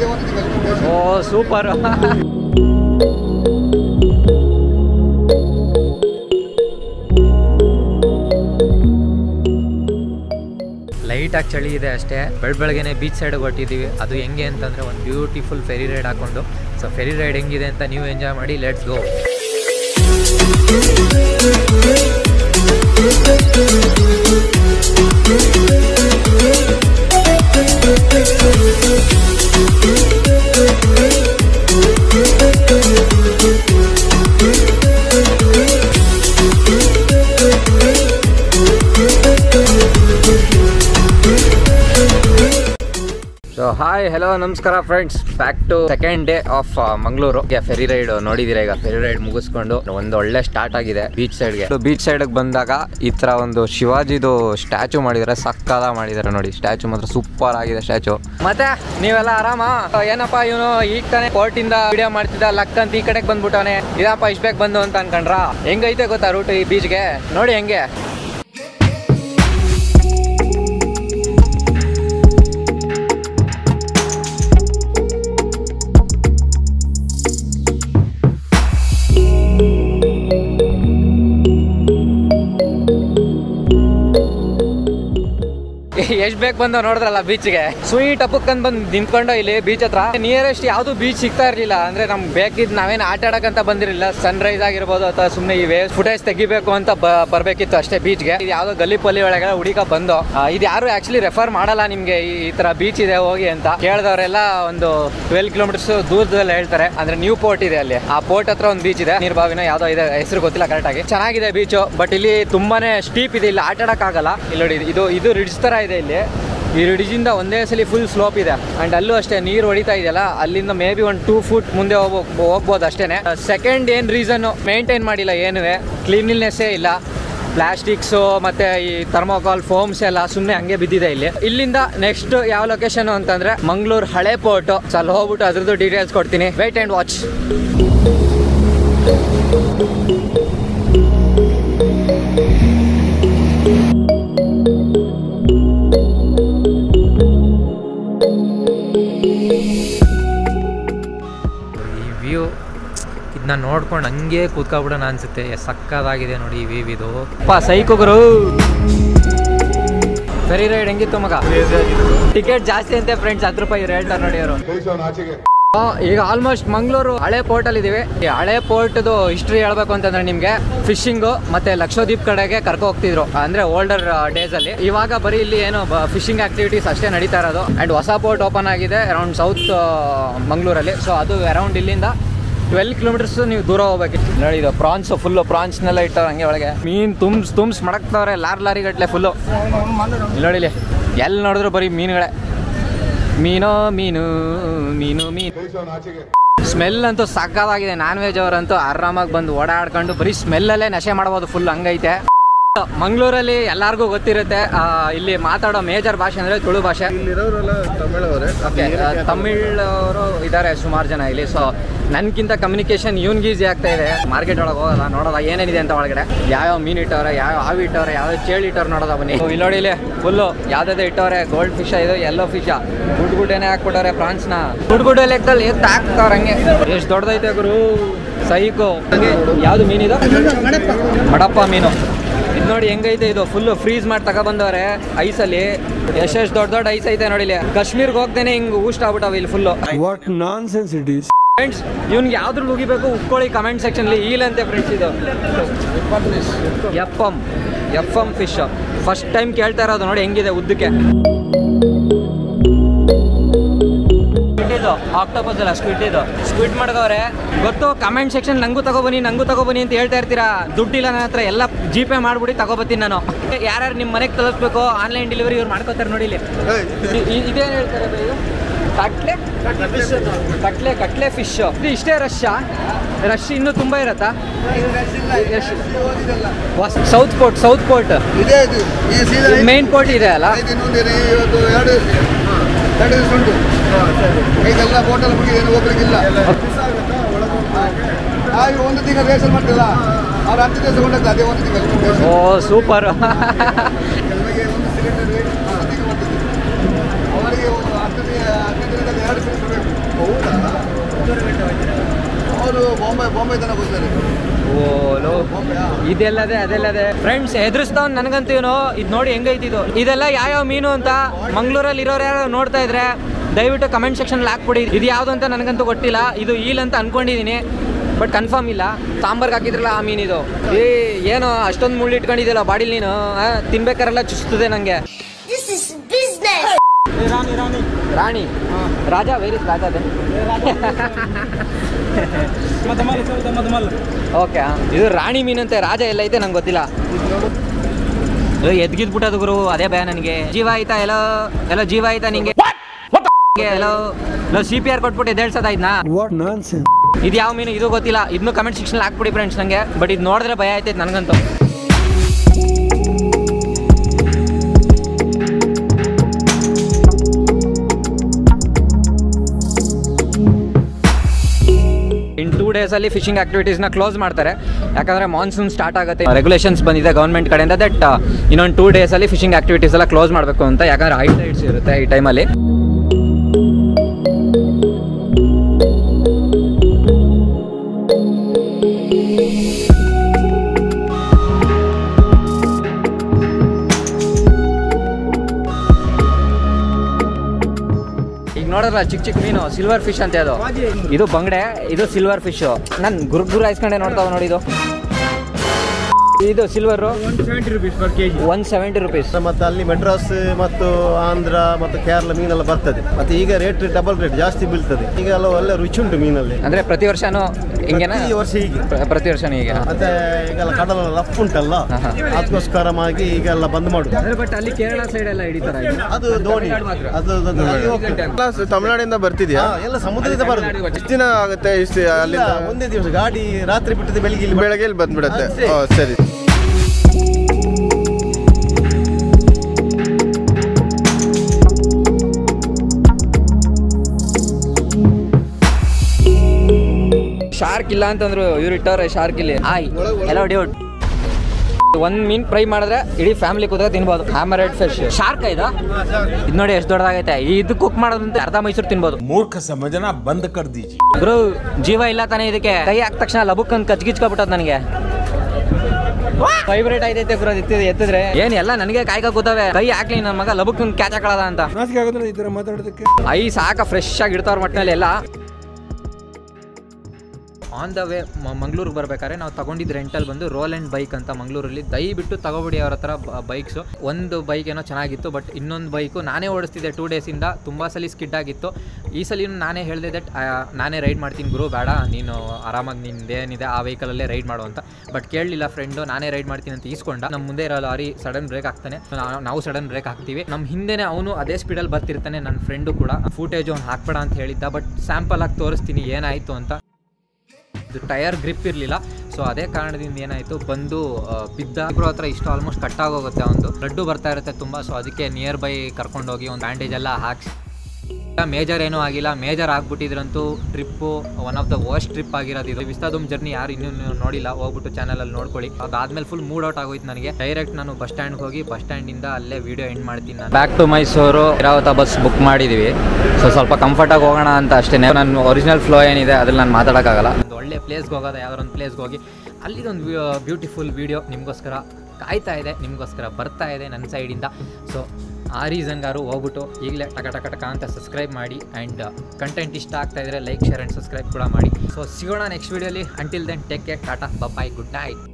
ಓ super. ಲೈಟಾಗಿ ಚಳಿ ಇದೆ ಅಷ್ಟೇ. ಬೆಳಗ್ಗೆನೆ ಬೀಚ್ ಸೈಡ್ಗೆ ಹೊಟ್ಟಿದ್ದೀವಿ. ಅದು ಹೆಂಗೆ ಅಂತಂದರೆ ಒಂದು ಬ್ಯೂಟಿಫುಲ್ ಫೆರಿ ರೈಡ್ ಹಾಕೊಂಡು. ಸೊ ಫೆರಿ ರೈಡ್ ಹೆಂಗಿದೆ ಅಂತ ನೀವು ಎಂಜಾಯ್ ಮಾಡಿ. Let's go. So hi hello ನಮಸ್ಕಾರ friends, back to second day of Mangaluru. Ferry ride ನೋಡಿದಿರ. ಈಗ ಫೆರಿ ರೈಡ್ ಮುಗಿಸ್ಕೊಂಡು ಒಂದು ಒಳ್ಳೆ ಸ್ಟಾರ್ಟ್ ಆಗಿದೆ ಬೀಚ್ ಸೈಡ್ಗೆ. ಬೀಚ್ ಸೈಡ್ಗೆ ಬಂದಾಗ ಈ ತರ ಒಂದು ಶಿವಾಜಿದು ಸ್ಟ್ಯಾಚು ಮಾಡಿದ್ದಾರೆ. ಸಕ್ಕದ ಮಾಡಿದ್ದಾರೆ ನೋಡಿ. ಸ್ಟ್ಯಾಚು ಮಾತ್ರ ಸೂಪರ್ ಆಗಿದೆ ಸ್ಟ್ಯಾಚು. ಮತ್ತೆ ನೀವೆಲ್ಲ ಆರಾಮ? ಏನಪ್ಪಾ ಇವನು ಈಗ ತಾನೇ ಕೋರ್ಟ್ ಇಂದ ವಿಡಿಯೋ ಮಾಡ್ತಿದ್ದ, ಲಕ್ ಅಂತ ಈ ಕಡೆಗೆ ಬಂದ್ಬಿಟ್ಟವನೆ. ಇದಪ್ಪ ಇಷ್ಟ ಬೇಗ ಬಂದು ಅಂತ ಅನ್ಕೊಂಡ್ರ? ಹೆಂಗೈತೆ ಗೊತ್ತಾ ರೂಟ್ ಈ ಬೀಚ್ಗೆ? ನೋಡಿ ಹೆಂಗೆ. ಎಷ್ಟ್ ಬೇಕ್ ಬಂದ ನೋಡಿದ್ರಲ್ಲ ಬೀಚ್ಗೆ. ಸ್ವೀಟ್ ಅಪ್ಪಕ್ಕಂದ್ ಬಂದು ನಿಂತ್ಕೊಂಡು ಇಲ್ಲಿ ಬೀಚ್ ಹತ್ರ. ನಿಯರೆಸ್ಟ್ ಯಾವ್ದು ಬೀಚ್ ಸಿಗ್ತಾ ಇರ್ಲಿಲ್ಲ. ಅಂದ್ರೆ ನಮ್ಗೆ ಬೇಕಿದ್ ನಾವೇನು ಆಟ ಆಡಕಂತ ಬಂದಿರಲಿಲ್ಲ. ಸನ್ ರೈಸ್ ಆಗಿರ್ಬೋದು ಅಥವಾ ಸುಮ್ನೆ ಈ ವೇವ್ ಫುಟೇಜ್ ತೆಗಿಬೇಕು ಅಂತ ಬರ್ಬೇಕಿತ್ತು ಅಷ್ಟೇ ಬೀಚ್ಗೆ. ಇದು ಯಾವ್ದೋ ಗಲ್ಲಿ ಪಲ್ಲಿ ಒಳಗೆ ಹುಡುಕ ಬಂದು. ಇದು ಯಾರು ಆಕ್ಚುಲಿ ರೆಫರ್ ಮಾಡಲ್ಲ ನಿಮ್ಗೆ ಈ ತರ ಬೀಚ್ ಇದೆ ಹೋಗಿ ಅಂತ. ಕೇಳಿದವರೆಲ್ಲ ಒಂದು 12 ಕಿಲೋಮೀಟರ್ಸ್ ದೂರದಲ್ಲಿ ಹೇಳ್ತಾರೆ. ಅಂದ್ರೆ ನ್ಯೂ ಪೋರ್ಟ್ ಇದೆ ಅಲ್ಲಿ. ಆ ಪೋರ್ಟ್ ಹತ್ರ ಒಂದು ಬೀಚ್ ಇದೆ. ನೀರ್ಬಾವಿನ ಯಾವ್ದೋ ಇದೆ, ಹೆಸರು ಗೊತ್ತಿಲ್ಲ ಕರೆಕ್ಟ್ ಆಗಿ. ಚೆನ್ನಾಗಿದೆ ಬೀಚ್. ಬಟ್ ಇಲ್ಲಿ ತುಂಬಾನೇ ಸ್ಟೀಪ್ ಇದೆ. ಇಲ್ಲಿ ಆಟ ಆಡಕ್ ಆಗಲ್ಲ. ಇಲ್ಲಿ ನೋಡಿ, ಇದು ರಿಡ್ಜ್ ತರ ಇದೆ. ಇಲ್ಲಿ ಈ ರಿಡ್ಜಿಂದ ಒಂದೇ ಸಲ ಫುಲ್ ಸ್ಲೋಪ್ ಇದೆ. ಅಂಡ್ ಅಲ್ಲೂ ಅಷ್ಟೇ ನೀರು ಹೊಡಿತಾ ಇದೆಯಲ್ಲ, ಅಲ್ಲಿಂದ ಮೇ ಬಿ ಒಂದು 2 ಫೂಟ್ ಮುಂದೆ ಹೋಗ್ಬೋದು ಅಷ್ಟೇನೆ. ಸೆಕೆಂಡ್ ಏನ್ ರೀಸನ್, ಮೇಂಟೈನ್ ಮಾಡಿಲ್ಲ ಏನುವೆ. ಕ್ಲೀನ್ಲಿನೆಸ್ಸೇ ಇಲ್ಲ. ಪ್ಲಾಸ್ಟಿಕ್ಸು ಮತ್ತೆ ಈ ಥರ್ಮೋಕಾಲ್ ಫೋಮ್ಸ್ ಎಲ್ಲ ಸುಮ್ಮನೆ ಹಂಗೆ ಬಿದ್ದಿದೆ ಇಲ್ಲಿ. ಇಲ್ಲಿಂದ ನೆಕ್ಸ್ಟ್ ಯಾವ ಲೊಕೇಶನ್ ಅಂತಂದ್ರೆ ಮಂಗಳೂರು ಹಳೆ ಪೋರ್ಟ್. ಅಲ್ಲಿ ಹೋಗ್ಬಿಟ್ಟು ಅದ್ರದ್ದು ಡೀಟೇಲ್ಸ್ ಕೊಡ್ತೀನಿ. Wait and watch. ವ್ಯೂ ಇದನ್ನ ನೋಡ್ಕೊಂಡು ಹಂಗೆ ಕೂತ್ಕೊಬಿಡೋಣ ಅನ್ಸುತ್ತೆ. ಸಕ್ಕದಾಗಿದೆ ನೋಡಿ ಈ ವ್ಯೂ. ಇದು ಸೈಕುಗರು. ಫೆರಿ ರೈಡ್ ಹೆಂಗಿತ್ತು ಮಗ? ಟಿಕೆಟ್ ಜಾಸ್ತಿ ಅಂತೆ ಫ್ರೆಂಡ್ಸ್, 10 ರೂಪಾಯಿ ಹೇಳ್ತಾರೆ ನೋಡಿ ಅವರು. ಈಗ ಆಲ್ಮೋಸ್ಟ್ ಮಂಗಳೂರು ಹಳೆ ಪೋರ್ಟ್ ಅಲ್ಲಿ ಇದೀವಿ. ಈ ಹಳೆ ಪೋರ್ಟ್ದು ಹಿಸ್ಟ್ರಿ ಹೇಳ್ಬೇಕು ಅಂತಂದ್ರೆ ನಿಮ್ಗೆ ಫಿಶಿಂಗ್ ಮತ್ತೆ ಲಕ್ಷದ್ವೀಪ್ ಕಡೆಗೆ ಕರ್ಕೊ ಹೋಗ್ತಿದ್ರು. ಅಂದ್ರೆ ಓಲ್ಡರ್ ಡೇಸ್ ಅಲ್ಲಿ. ಇವಾಗ ಬರೀ ಇಲ್ಲಿ ಏನು ಫಿಶಿಂಗ್ ಆಕ್ಟಿವಿಟೀಸ್ ಅಷ್ಟೇ ನಡೀತಾ ಇರೋದು. ಅಂಡ್ ಹೊಸ ಪೋರ್ಟ್ ಓಪನ್ ಆಗಿದೆ ಅರೌಂಡ್ ಸೌತ್ ಮಂಗಳೂರಲ್ಲಿ. ಸೊ ಅದು ಅರೌಂಡ್ ಇಲ್ಲಿಂದ 12 ಕಿಲೋಮೀಟರ್ಸ್ ನೀವು ದೂರ ಹೋಗ್ಬೇಕು. ನೋಡಿ ಇದು ಪ್ರಾನ್ಸ್, ಫುಲ್ ಪ್ರಾನ್ಸ್ನೆಲ್ಲ ಇಟ್ಟವ್ರು ಹಂಗೆ ಒಳಗೆ. ಮೀನ್ ತುಂಬ್ಸ್ ಮಡಕ್ತವ್ರೆ ಲಾರಿ ಗಟ್ಲೆ ಫುಲ್ಲು. ನೋಡಿ ಇಲ್ಲಿ ಎಲ್ಲಿ ನೋಡಿದ್ರು ಬರೀ ಮೀನುಗಳೇ. ಮೀನು ಮೀನು ಮೀನು ಮೀನು. ಸ್ಮೆಲ್ ಅಂತೂ ಸಕ್ಕದಾಗಿದೆ. ನಾನ್ ವೆಜ್ ಅವರಂತೂ ಆರಾಮಾಗಿ ಬಂದು ಓಡಾಡ್ಕೊಂಡು ಬರೀ ಸ್ಮೆಲ್ಲಲ್ಲೇ ನಶೆ ಮಾಡ್ಬೋದು. ಫುಲ್ ಹಂಗೈತೆ. ಮಂಗಳೂರಲ್ಲಿ ಎಲ್ಲಾರ್ಗೂ ಗೊತ್ತಿರುತ್ತೆ. ಇಲ್ಲಿ ಮಾತಾಡೋ ಮೇಜರ್ ಭಾಷೆ ಅಂದ್ರೆ ತುಳು ಭಾಷೆ. ತಮಿಳವರು ಇದ್ದಾರೆ ಸುಮಾರು ಜನ ಇಲ್ಲಿ. ಸೊ ನನ್ಗಿಂತ ಕಮ್ಯುನಿಕೇಶನ್ ಇವನ್ಗೆ ಈಸಿ ಆಗ್ತಾ ಇದೆ. ಮಾರ್ಕೆಟ್ ಒಳಗೆ ಹೋಗೋದ, ನೋಡೋದ ಏನೇನಿದೆ ಅಂತ ಒಳಗಡೆ. ಯಾವ್ಯಾವ ಮೀನು ಇಟ್ಟವ್ರೆ, ಯಾವ ಹಾವು ಇಟ್ಟವ್ರೆ, ಯಾವ ಚೇಳು ಇಟ್ಟವ್ರೆ ನೋಡೋದ ಬನ್ನಿ. ಇಲ್ಲಿ ನೋಡಿ, ಇಲ್ಲಿ ಫುಲ್ಲು ಯಾವ್ದಾದ್ರು ಇಟ್ಟವ್ರೆ. ಗೋಲ್ಡ್ ಫಿಶ್ ಇದು, ಯೆಲ್ಲೋ ಫಿಶ್, ಗುಡ್ಡೇನೆ ಹಾಕ್ಬಿಟ್ಟವ್ರೆ. ಪ್ರಾನ್ಸ್ನ ಗುಡ್ ಲೆಕ್ಕದಲ್ಲಿ ಎತ್ತು ಹಾಕ್ತವ್ರ ಹಂಗೆ. ಎಷ್ಟು ದೊಡ್ಡದೈತೆ ಗುರು, ಸೈಕು. ಯಾವ್ದು ಮೀನಿದು? ಮಡಪ್ಪ ಮೀನು. ಇದು ನೋಡಿ ಹೆಂಗೈತೆ. ಇದು ಫುಲ್ ಫ್ರೀಸ್ ಮಾಡಿ ತಗೊಬಂದವ್ರೆ ಐಸಲ್ಲಿ. ಎಷ್ಟೆಷ್ಟು ದೊಡ್ಡ ಐಸ್ ಐತೆ ನೋಡಿ. ಇಲ್ಲಿ ಕಾಶ್ಮೀರ್ಗೆ ಹೋಗ್ದೇನೆ ಹಿಂಗ್ ಊಷ್ಟ ಆಗ್ಬಿಟ್ಟವ ಇಲ್ಲಿ full. What nonsense it is. Friends ಇವ್ನಿಗೆ ಯಾವ್ದ್ರಲ್ಲಿ ಮುಗಿಬೇಕು ಉಕ್ಕೊಳ್ಳಿ ಕಮೆಂಟ್ ಸೆಕ್ಷನ್ಲಿ. ಈಲಂತೆ ಫ್ರೆಂಡ್ಸ್ ಇದು F M fish. First time ಕೇಳ್ತಾ ಇರೋದು ನೋಡಿ ಹೆಂಗಿದೆ ಉದ್ದಕ್ಕೆ. ಆಕ್ಟೋಪಸ್ ಅಲ್ಲ, ಸ್ಕ್ವಿಡ್ ಮಾಡ್ದವ್ರೆ. ಗೊತ್ತು ಕಮೆಂಟ್ ಸೆಕ್ಷನ್ ನಂಗೂ ತಗೊಬನ್ನಿ ಅಂತ ಹೇಳ್ತಾ ಇರ್ತೀರಾ. ದುಡ್ಡಿಲ್ಲ ನನ್ನ ಹತ್ರ, ಎಲ್ಲ ಜಿಪೇ ಮಾಡ್ಬಿಡಿ ತಗೋಬತ್ತೀನಿ ನಾನು. ಯಾರ್ಯಾರು ನಿಮ್ಮ ಮನೆಗೆ ತಲುಪಿಸ್ಬೇಕು ಆನ್ಲೈನ್ ಡೆಲಿವರಿ ಇವ್ರು ಮಾಡ್ಕೋತಾರೆ ನೋಡಿ. ಇಲ್ಲಿ ಇದೇನು ಹೇಳ್ತಾರೆ ಕಟ್ಲೆ ಫಿಶ್. ಇದು ಇಷ್ಟೇ ರಶ್ ಇನ್ನೂ ತುಂಬಾ ಇರತ್ತಾ? ಸೌತ್ ಪೋರ್ಟ್ ಮೇನ್ ಪೋರ್ಟ್ ಇದೆ ಅಲ್ಲ? Oh super. ಅವರು ಬಾಂಬೆ ತನಕ ಹೋಗ್ತಾರೆ. ಓಲೋ ಇದೆಲ್ಲದೆ ಅದೆಲ್ಲದೆ ಫ್ರೆಂಡ್ಸ್ ಎದುರಿಸ್ತಾವ್ ನನಗಂತೂ ಇದು ನೋಡಿ ಹೆಂಗೈತಿದು. ಇದೆಲ್ಲ ಯಾವ್ಯಾವ ಮೀನು ಅಂತ ಮಂಗ್ಳೂರಲ್ಲಿ ಇರೋರು ಯಾರು ನೋಡ್ತಾ ಇದ್ರೆ ದಯವಿಟ್ಟು ಕಮೆಂಟ್ ಸೆಕ್ಷನ್ ಹಾಕ್ಬಿಡಿ. ಇದು ಯಾವುದು ಅಂತ ನನಗಂತೂ ಗೊತ್ತಿಲ್ಲ. ಇದು ಈಲ್ ಅಂತ ಅನ್ಕೊಂಡಿದ್ದೀನಿ, ಬಟ್ ಕನ್ಫರ್ಮ್ ಇಲ್ಲ. ಸಾಂಬಾರ್ಗೆ ಹಾಕಿದ್ರಲ್ಲ ಆ ಮೀನಿದು. ಏನೋ ಅಷ್ಟೊಂದು ಮುಳ್ಳು ಇಟ್ಕೊಂಡಿದ್ಯಲ್ಲ ಬಾಡಿಲಿ ನೀನು, ತಿನ್ಬೇಕಾರೆಲ್ಲ ಚುಸ್ತದೆ ನಂಗೆ. ರಾಣಿ ರಾಜ ವೇರ್ ಇಸ್ ರಾಜ ಓಕೆ. ಇದು ರಾಣಿ ಮೀನಂತೆ, ರಾಜ ಎಲ್ಲ ಐತೆ ನಂಗೆ ಗೊತ್ತಿಲ್ಲ. ಎದ್ಗಿದ್ಬಿಟ್ಟದು ಗುರು, ಅದೇ ಭಯ ನನಗೆ. ಜೀವ ಆಯ್ತಾ ಎಲ್ಲ ಜೀವ ಆಯ್ತಾ ನಿಂಗೆ? ಎಲ್ಲೋ CPR ಕೊಟ್ಬಿಟ್ಟು ಎದ್ದೇಳ್ಸೋದಾಯ್ತಾ? ಇದು ಯಾವ ಮೀನು ಇದು ಗೊತ್ತಿಲ್ಲ. ಇದನ್ನು ಕಮೆಂಟ್ ಸೆಕ್ಷನ್ ಹಾಕ್ಬಿಡಿ ಫ್ರೆಂಡ್ಸ್ ನಂಗೆ. ಬಟ್ ಇದು ನೋಡಿದ್ರೆ ಭಯ ಆಯ್ತೈತೆ ನನಗಂತೂ. ಇನ್ 2 days ಅಲ್ಲಿ ಫಿಶಿಂಗ್ ಆಕ್ಟಿವಿಟೀಸ್ನ ಕ್ಲೋಸ್ ಮಾಡ್ತಾರೆ. ಯಾಕಂದರೆ ಮಾನ್ಸೂನ್ ಸ್ಟಾರ್ಟ್ ಆಗುತ್ತೆ. ರೆಗ್ಯುಲೇಷನ್ಸ್ ಬಂದಿದೆ ಗೌರ್ಮೆಂಟ್ ಕಡೆಯಿಂದ ದಟ್ ಇನ್ನೊಂದು 2 days ಅಲ್ಲಿ ಫಿಶಿಂಗ್ ಆಕ್ಟಿವಿಟೀಸ್ ಎಲ್ಲ ಕ್ಲೋಸ್ ಮಾಡಬೇಕು ಅಂತ. ಯಾಕಂದರೆ ಹೈ ಟೈಡ್ಸ್ ಇರುತ್ತೆ ಈ ಟೈಮಲ್ಲಿ. ನೋಡೋಲ್ಲ ಚಿಕ್ಕ ಚಿಕ್ಕ ಮೀನು, ಸಿಲ್ವರ್ ಫಿಶ್ ಅಂತ ಅದು. ಇದು ಬಂಗಡೆ, ಇದು ಸಿಲ್ವರ್ ಫಿಶ್. ನಾನು ಗುರು ಹಾಯಿಸ್ಕೊಂಡೆ ನೋಡ್ತಾವ ನೋಡಿ. ಇದು ಸಿಲ್ವರ್ 170 rupees. ಮತ್ತೆ ಅಲ್ಲಿ ಮೆಡ್ರಾಸ್ ಮತ್ತು ಆಂಧ್ರ ಮತ್ತು ಕೇರಳ ಮೀನೆಲ್ಲ ಬರ್ತದೆ. ಮತ್ತೆ ಈಗ ರೇಟ್ ಡಬಲ್ ರೇಟ್ ಜಾಸ್ತಿ ಬೀಳ್ತದೆ. ಈಗ ಎಲ್ಲ ಒಳ್ಳೆ ರುಚಿ ಉಂಟು ಮೀನಲ್ಲಿ. ಅಂದ್ರೆ ಪ್ರತಿ ವರ್ಷನೂ ಹಿಂಗೇನಾ? ಈ ವರ್ಷ ಹೀಗೆ, ಪ್ರತಿ ವರ್ಷನೂ ಹೀಗೆ. ಮತ್ತೆ ಈಗೆಲ್ಲ ಕಡಲ ರಫ್ ಉಂಟಲ್ಲ, ಅದಕ್ಕೋಸ್ಕರವಾಗಿ ಈಗೆಲ್ಲ ಬಂದ್ ಮಾಡುದು. ಬಟ್ ಅಲ್ಲಿ ಕೇರಳ ಸೈಡ್ ಎಲ್ಲ ಹಿಡಿತಾರೆ. ಅದು ದೋಣಿ, ಅದು ತಮಿಳುನಾಡಿಂದ ಬರ್ತಿದ್ಯಾ? ಎಲ್ಲ ಸಮುದ್ರದಿಂದ ಬರ್ತದೆ. ಎಷ್ಟು ದಿನ ಆಗುತ್ತೆ? ಅಲ್ಲಿಂದ ಒಂದೇ ದಿವಸ ಗಾಡಿ ರಾತ್ರಿ ಬಿಟ್ಟದೆ, ಬೆಳಗ್ಗೆ ಇಲ್ಲಿ ಬಂದ್ಬಿಡತ್ತೆ. ಸರಿ. ಶಾರ್ಕ್ ಇಲ್ಲ ಅಂತಂದ್ರು, ಇವ್ರು ಇಟ್ಟವ್ರೆ ಶಾರ್ಕ್ ಇಲ್ಲಿ. ಎಲ್ಲೋ ಡ್ಯೂಟ್ ಒಂದ್ ಮೀನ್ ಫ್ರೈ ಮಾಡಿದ್ರೆ ಇಡೀ ಫ್ಯಾಮಿಲಿ ಕೂತ್ರೆ ತಿನ್ಬೋದು. ಹ್ಯಾಮರೆಡ್ ಫಿಶ್ ಶಾರ್ಕ್ ಇದು ನೋಡಿ ಎಷ್ಟು ದೊಡ್ಡದಾಗೈತೆ. ಇದು ಕುಕ್ ಮಾಡೋದಂತೆ ಅರ್ಧ ಮೈಸೂರು ತಿನ್ಬೋದು. ಮೂರ್ಖ ಸಮಜನ ಬಂದ್ ಕರ್ ದೀಜಿ. ಗುರು ಜೀವ ಇಲ್ಲ ತಾನೇ ಇದಕ್ಕೆ. ಕೈ ಹಾಕ ತಕ್ಷಣ ಲಬುಕ್ ಅಂತ ಕಚ್ಗಿಚ್ಕೊಬಿಟ್ಟದ್ ನನಗೆ. ವೈಬ್ರೇಟ್ ಆಯ್ತೈತೆ ಗುರು ಎತ್ತಿದ್ರೆ. ಏನ್ ಎಲ್ಲ ನನಗೆ ಕಾಯ್ಕ ಕೂತವೆ. ಕೈ ಹಾಕ್ಲಿ ನನ್ನ ಮಗ ಲಬುಕ್ ಕ್ಯಾಚ್ ಹಾಕೊಳ್ಳೋದ ಅಂತ. ಐ ಸಾಕ ಫ್ರೆಶ್ ಆಗಿ ಇಡ್ತಾವ್ರ ಮಟ್ಟಿನಲ್ಲಿ ಎಲ್ಲ. ಆನ್ ದ ವೇ ಮಂಗ್ಳೂರಿಗೆ ಬರ್ಬೇಕಾದ್ರೆ ನಾವು ತಗೊಂಡಿದ್ದು ರೆಂಟಲ್ ಬಂದು ರೋಲ್ ಆ್ಯಂಡ್ ಬೈಕ್ ಅಂತ ಮಂಗ್ಳೂರಲ್ಲಿ. ದಯವಿಟ್ಟು ತಗೋಬಿಡಿ ಅವ್ರ ಹತ್ರ ಬೈಕ್ಸು. ಒಂದು ಬೈಕ್ ಏನೋ ಚೆನ್ನಾಗಿತ್ತು, ಬಟ್ ಇನ್ನೊಂದು ಬೈಕು ನಾನೇ ಓಡಿಸ್ತಿದ್ದೆ 2 days-ಇಂದ. ತುಂಬ ಸಲ ಸ್ಕಿಡ್ ಆಗಿತ್ತು. ಈ ಸಲ ನಾನೇ ಹೇಳಿದೆ ದಟ್ ನಾನೇ ರೈಡ್ ಮಾಡ್ತೀನಿ ಗುರು, ಬೇಡ ನೀನು ಆರಾಮಾಗಿ ನಿಂದೇನಿದೆ ಆ ವೆಹಿಕಲಲ್ಲೇ ರೈಡ್ ಮಾಡು ಅಂತ. ಬಟ್ ಕೇಳಲಿಲ್ಲ ಫ್ರೆಂಡು, ನಾನೇ ರೈಡ್ ಮಾಡ್ತೀನಿ ಅಂತ ಈಸ್ಕೊಂಡ. ನಮ್ಮ ಮುಂದೆ ಇರೋ ಲಾರಿ ಸಡನ್ ಬ್ರೇಕ್ ಆಗ್ತಾನೆ, ನಾವು ಸಡನ್ ಬ್ರೇಕ್ ಹಾಕ್ತೀವಿ. ನಮ್ಮ ಹಿಂದೆನೇ ಅವನು ಅದೇ ಸ್ಪೀಡಲ್ಲಿ ಬರ್ತಿರ್ತಾನೆ. ನನ್ನ ಫ್ರೆಂಡು ಕೂಡ ಫೂಟೇಜ್ ಅವ್ನು ಹಾಕ್ಬೇಡ ಅಂತ ಹೇಳಿದ್ದ, ಬಟ್ ಸ್ಯಾಂಪಲ್ ಆಗಿ ತೋರಿಸ್ತೀನಿ ಏನಾಯಿತು ಅಂತ. ಇದು ಟಯರ್ ಗ್ರಿಪ್ ಇರಲಿಲ್ಲ, ಸೊ ಅದೇ ಕಾರಣದಿಂದ ಏನಾಯಿತು ಬಂದು ಬಿದ್ದ. ಇಬ್ಬರು ಹತ್ರ ಇಷ್ಟು ಆಲ್ಮೋಸ್ಟ್ ಕಟ್ಟಾಗೋಗುತ್ತೆ. ಒಂದು ಬ್ಲಡ್ಡು ಬರ್ತಾ ಇರುತ್ತೆ ತುಂಬ. ಸೊ ಅದಕ್ಕೆ ನಿಯರ್ ಬೈ ಕರ್ಕೊಂಡೋಗಿ ಒಂದು ಬ್ಯಾಂಡೇಜ್ ಎಲ್ಲ ಹಾಕ್ಸಿ. ಮೇಜರ್ ಏನೂ ಆಗಿಲ್ಲ. ಮೇಜರ್ ಆಗ್ಬಿಟ್ಟಿದ್ರಂತೂ trip one of the worst trip ಆಗಿರೋದು ಇದು. ವಿಸ್ತಾದೋಮ್ ಜರ್ನಿ ಯಾರು ಇನ್ನೂ ನೋಡಿಲ್ಲ, ಹೋಗ್ಬಿಟ್ಟು ಚಾನಲಲ್ಲಿ ನೋಡ್ಕೊಳ್ಳಿ. ಅದಾದ್ಮೇಲೆ ಫುಲ್ ಮೂಡ್ ಔಟ್ ಆಗೋಯ್ತು ನನಗೆ. ಡೈರೆಕ್ಟ್ ನಾನು ಬಸ್ ಸ್ಟ್ಯಾಂಡ್ಗೆ ಹೋಗಿ ಬಸ್ ಸ್ಟ್ಯಾಂಡಿಂದ ಅಲ್ಲೇ ವೀಡಿಯೋ ಎಂಡ್ ಮಾಡ್ತೀನಿ. ನಾನು back to Mysuru Airavat bus book ಮಾಡಿದ್ದೀವಿ. ಸೊ ಸ್ವಲ್ಪ ಕಂಫರ್ಟಾಗಿ ಹೋಗೋಣ ಅಂತ ಅಷ್ಟೇ. ನನ್ನ ಒರಿಜಿನಲ್ ಫ್ಲೋ ಏನಿದೆ ಅದ್ರಲ್ಲಿ ನಾನು ಮಾತಾಡೋಕ್ಕಾಗಲ್ಲ. ಒಂದು ಒಳ್ಳೆ ಪ್ಲೇಸ್ಗೆ ಹೋಗೋದು, ಯಾವ್ದೊಂದು ಪ್ಲೇಸ್ಗೆ ಹೋಗಿ ಅಲ್ಲಿದೊಂದು ಬ್ಯೂಟಿಫುಲ್ ವೀಡಿಯೋ ನಿಮಗೋಸ್ಕರ ಕಾಯ್ತಾ ಇದೆ, ನಿಮಗೋಸ್ಕರ ಬರ್ತಾ ಇದೆ ನನ್ನ ಸೈಡಿಂದ. ಸೊ ಆ ರೀಸನ್ಗಾರು ಹೋಗ್ಬಿಟ್ಟು ಈಗಲೇ ಟಕ ಅಂತ ಸಬ್ಸ್ಕ್ರೈಬ್ ಮಾಡಿ. ಆ್ಯಂಡ್ ಕಂಟೆಂಟ್ ಇಷ್ಟ ಆಗ್ತಾ ಇದ್ದರೆ ಲೈಕ್, ಶೇರ್ ಆ್ಯಂಡ್ ಸಬ್ಸ್ಕ್ರೈಬ್ ಕೂಡ ಮಾಡಿ. ಸೊ ಸಿಗೋಣ ನೆಕ್ಸ್ಟ್ ವೀಡಿಯೋಲಿ. Until then take care, tata, bye, good night.